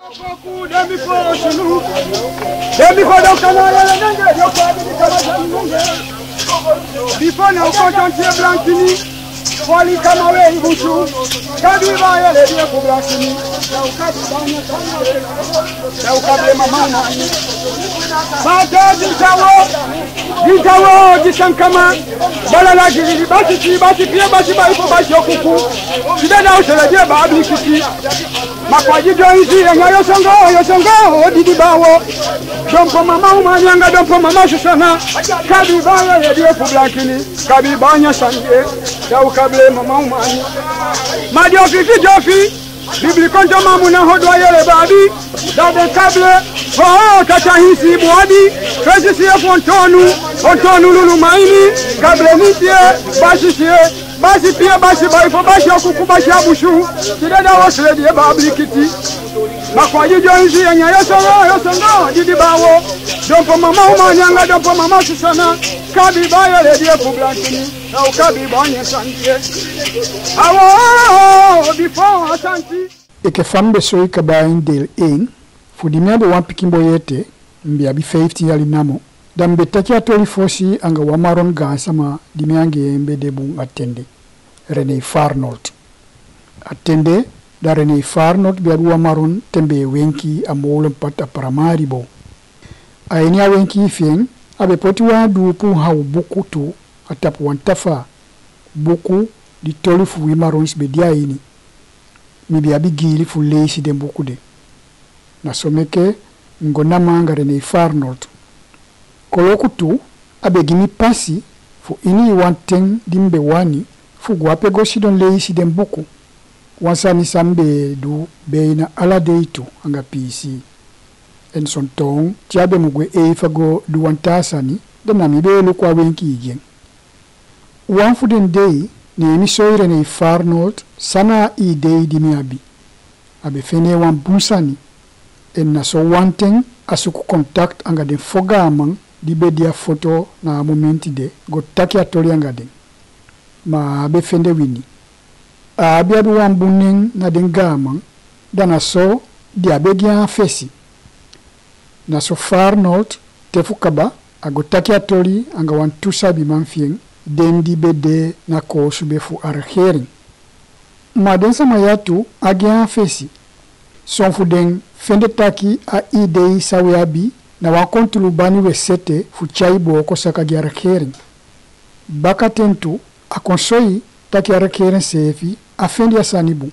Before now, content blankini, Wally Kamare, Bushu, Kabiba, Lady for Blankini, Mamma, Mata, Gitawo, Gisankama, Balala, Bati, Yoku, she then out the dear Babi Kiki, Makwaji Joyce, and Yosongo, Didi Bawo, don't for Mamma, younger, don't for Mamma Susana, Kabiba, Lady for Blankini, Kabibanya Sunday, Yaukable Mamma, Madio Fifi Joffy. Bibliconto Mamuna Hodwaya Babi, Dada Cable, oh, Katahisi Boadi, Tracy Fontonu, Otonu Lulumaini, Cablenitia, Basipia, Basibai for Basha Kukubashabushu, Tidada was ready about Kitty. Makwaji Jonesy and Yasongo, Didibawo, don't for Mamma, Yanga, don't for Mamma Susana, Kabi Baya, Lady of Blankini, now Kabi Banya Sandia. Before Asanti. Ik heb van besoi kaba in deel 1. Voor die meer de wan pikimboyete, mbiabi 15 yali namo. Dan betaki atoli fosi anga wa Maroon gansama di miange mbe debu attende. René Farnold. Attende da René Farnold biabi wa Maroon tembe wenki amolem pat aparamari bo. Aenia wenki fieng, abe poti wa dupu hau buku tu atap wantafa buku di toli fu wi Maroons be dia ini. Mibi abigili fu leisi den buku de. Na someke ngona manga René Farnold. Koloku tu abe gimi pasi fu ini wanteng dimbe wani fu guape gosi don leisi den buku. Wansani sambe du beina ala deitu anga PC. En son tong tiabe mugwe eifago du wantasani dana mibe lukwa wenki igen. Wanfu den dei ni emisoi René Farnold sana idei di miabi. Abe fene wan bunsani. En na so wanteng asuku contact anga den foga amang di bedia foto na momenti de go taki atoli anga den. Ma abe fende wini. Abe abe wan buning na den gamang dana so di abe gian fesi. Na so Farnold tefu kaba ago taki atoli anga wan tusa bi manfieng den di bede na ko subefu argering. Ma den sama yatu agian fesi. Son fuden fende taki a idei saweabi na wakontulu bani wesete fu chaibo ko saka argering. Baka tentu a konsoi taki argering sefi a fendi asanibu.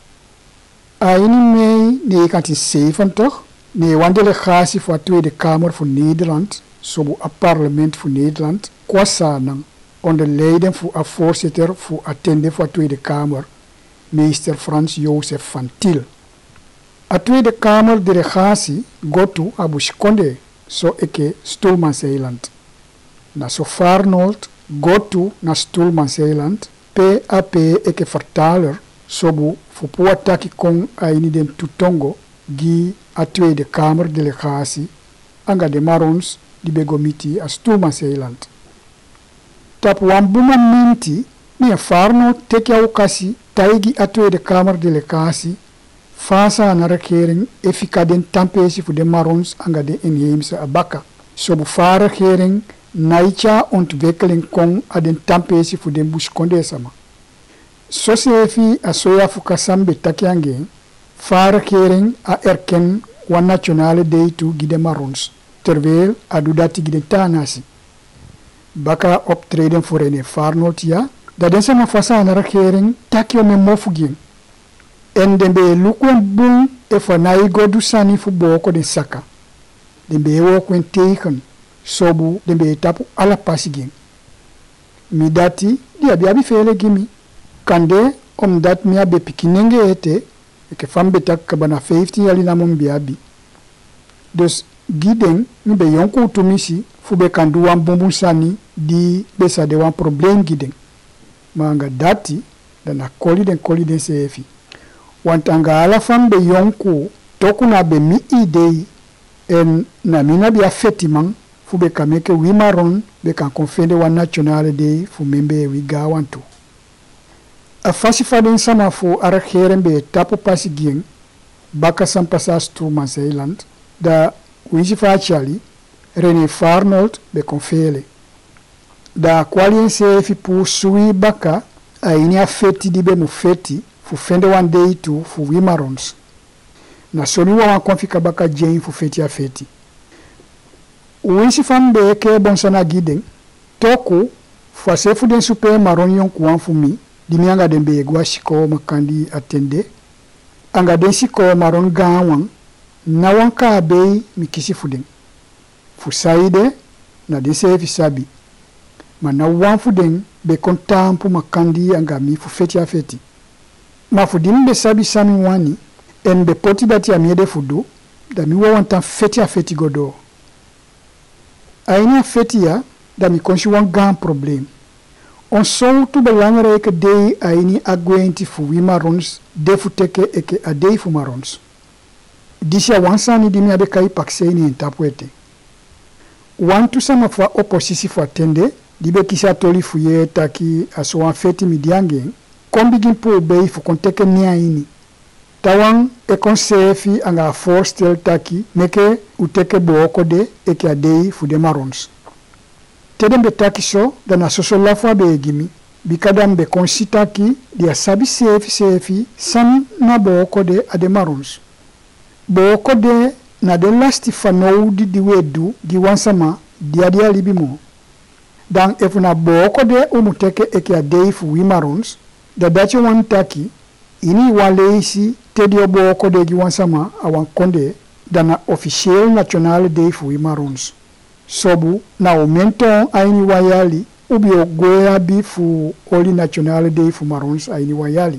A ini mei ne kanti seven toch? Ne wandele gasi voor Tweede Kamer voor Nederland, sobu a parlement voor Nederland, kwasa nang onder leiding voor a voorzitter voor attende voor Tweede Kamer, meester Frans Joseph van Til. A Tweede Kamer delegatie gotu abushkonde so eke Stoelmanseiland. Na so Farnold gotu na Stoelmanseiland, PAP eke vertaler sobu voor puataki kong aini den tutongo gi a Tweede Kamer delegatie anga de Maroons di begomiti a Stoelmanseiland. Tap wambuma minti ni Farnold teki a ukasi taigi a Tweede Kamer delegatie fasa na regering efika den tampesi voor de Maroons anga de inheemse abaka. Sobu fa regering naicha ontwikkeling kong a den tampesi voor de bushkondesama. So sefi a soya fukasambe takiange fa regering a erken wan nationale deitu gide Maroons, terwijl a dudati gide tanasi. Baka optreden voor René Farnold ja, dat den sama fasa na regering takio me mofugien. En den be lukwen bung e fanai godu sani fu boko den saka. Den be wokwen teken, sobu den be tapu ala pasigien. Midati di abi fele gimi. Kande omdat mi abe pikinenge ete, eke fambe tak kabana 15 yali na mumbiabi. Dus giden mi be yonku utumisi fu be kandu wan bumbun sani di besa de wan problem giden. Manga dati dana koli den sefi. Want anga ala fambe yonku toku na be mi idei en na mina bi afetimang fu be kameke wi Maroon be kan konfende wan nationale dei fu membe wi gawantu. A fasi faden sama fu arakeren be tapu pasigien baka sampasas tu Manseiland, da winsi fachali, René Farnold be konfele. Da kwalien sefi pu sui baka, aini a feti dibe mu feti, fu fende one day tu fu wi Marrons. Na soni wa konfika baka Jane fu feti a feti. Winsi fambe ke bonsana giden, toku, fa sefu den super Maroon yon kuan fu mi, di mi anga den be gwa shiko makandi atende, anga den shiko Maroon ganwang, na wanka abei mikisi fu den. Fu saide, na den sefi sabi. Ma na wan fu den be kontampu makandi anga mi fu feti a feti. Ma fu din be sabi sami wani, en be poti dati a miede fu do, da mi wawantan feti a feti godo. Aini a feti ya, da mi konshi wan gan problem. On soltu belangrijke dei aini agwenti fu wi Marrons defu teke eke a dei fu Marrons. Disha wansani di mi abe kai paksei ni entapwete. Wantu sama fa opposisi fu atende, dibe kisa toli fu ye taki aso wan feti midiange, kombigin pu obei fu konteke nia ini. Tawang e konsefi anga forstel taki meke uteke booko de eke a dei fu de Marrons. Teden be taki so dana soso lafwa be egimi, bikadam be konsitaki dia sabi sefi san na booko de ade Marrons. Booko de na de lasti fanou di diwedu giwansama dia libimo. Dan efuna booko de umuteke eke a dei fu wi Marrons, da dachi wan taki, ini waleisi tedio booko de giwansama awan konde dana officieel nationale dei fu wi Marrons. Sobu na aumento aini wayali ubio goya bi fu oli nationale dei fu Marrons aini wayali.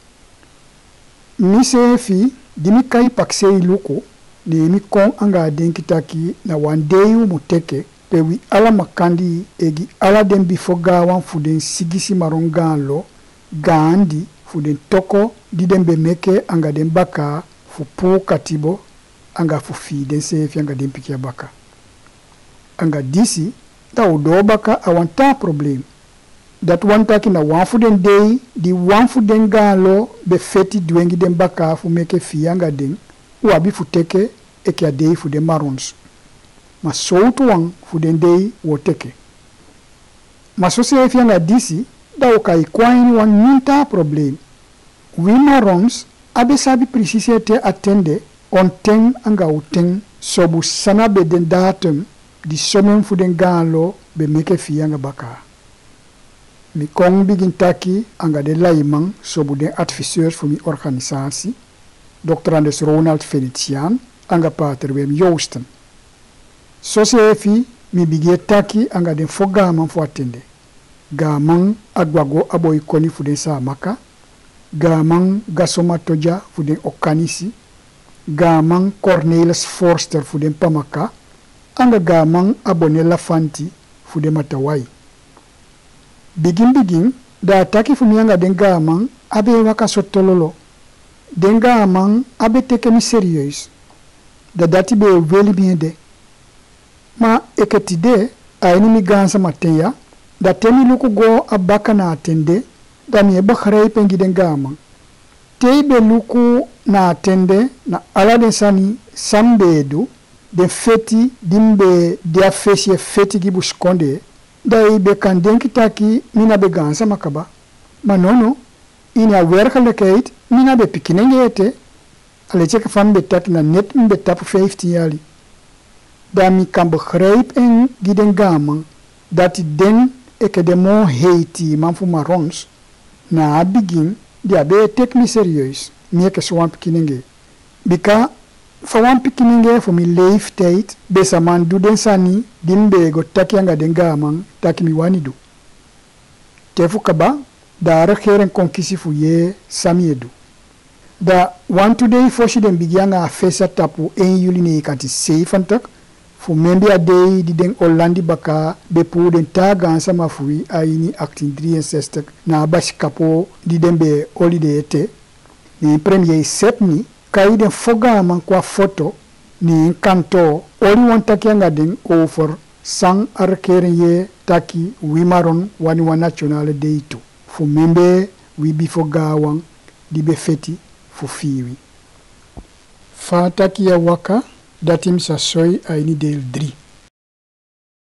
Misefi dimi kai paksei luko ni mi kon anga denkitaki na wandeyu muteke pewi ala makandi egi ala den bifoga wan fuden sigisi Maroon ganlo gandi fuden toko di den be meke anga den baka fu pu katibo anga fu fi den sefi anga den pikia baka. Anga disi ta udo baka awanta problem. Dat wantaki na wanfu den dei di wanfu den ganlo be feti dwengi den baka fu meke fi anga den wabi fu teke eke a dei fu den Marrons. Ma soutu wang fu den dei wo teke. Ma sosefi anga disi da ukai kwaini wan ninta problem. Wi Marrons abe sabi precisé te attende on ten anga uten sobu sana be den datum di somen fu den ganlo be meke fi anga baka. Mi kong bigin taki anga de laimang sobu den adviseurs fu mi organisatie, Dr. André Ronald Felician, anga pater Wim Joosten. Sosefi mi bigye taki anga den fogaman fu attende. Gamang agwago aboy koni fu den Saamaka, gamang gasoma toja fu den Okanisi, gamang Cornelis Forster fu den Pamaka, anga gamang abone Lafanti fu den Matawai. Bigin da taki fu mianga den gamang abe waka sotololo. Den gamang abe teke mi serieus. Da dati be weli biende. Ma eketide aini mi gansa mateya, da temi luku go abaka na atende, da mi eba kharei pengi den gamang. Teibe luku na atende na ala den sani sambedu, de feti dimbe dia fesie feti gibu skonde, da ibe kan denki taki mina be gansa makaba. Ma nono, ini a werkelijkheid mina be pikinengete, alecheke van be taki na net mbe tapu 15 jali. Da mi kan begrijp en giden gamang, dat die den eke de mo heiti man fu Marrons, na begin di abe tek mi serieus, mi eke so wan pikinenge. Bika, fa wan pikinenge fu mi leeftijd, besa man du den sani, din bego taki anga den gamang, taki mi wani du. Tefu kaba, da regeren konkisi fu ye sami edu. Da wan today foshi den bigianga fesa tapu 1 juli 1970, fu membi a dei di den Hollandi baka bepu den taga sama fui aini 1863 na bashi kapo di den be holiday ete. Ni premier sepni kai den foga man kwa foto ni kanto oli wan taki anga den over sang arkeren ye taki wi Maroon wani wa national day tu. Fu membe wi bifoga wan di be feti fu fiwi. Fa taki ya waka datim sa soi aini del 3.